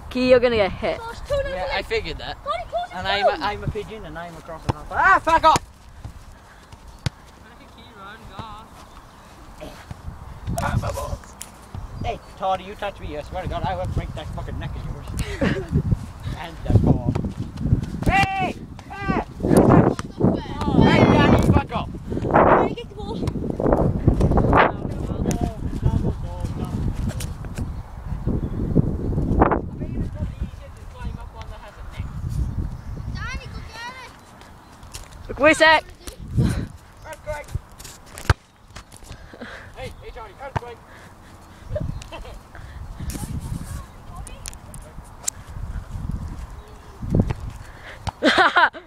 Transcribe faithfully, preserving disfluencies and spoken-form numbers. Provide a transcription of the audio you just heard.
Key, you're gonna get hit. Yeah, I figured that. And I'm a, I'm a pigeon and I'm across the top. Ah, fuck off! Hey, Todd, you touch me, I swear to God, I will break that fucking neck of yours. And the ball. Hey! Ah! Oh, hey, Danny, fuck off! Try to get the ball. Look, wait a sec. Earthquake! Hey, hey, Johnny, earthquake! Ha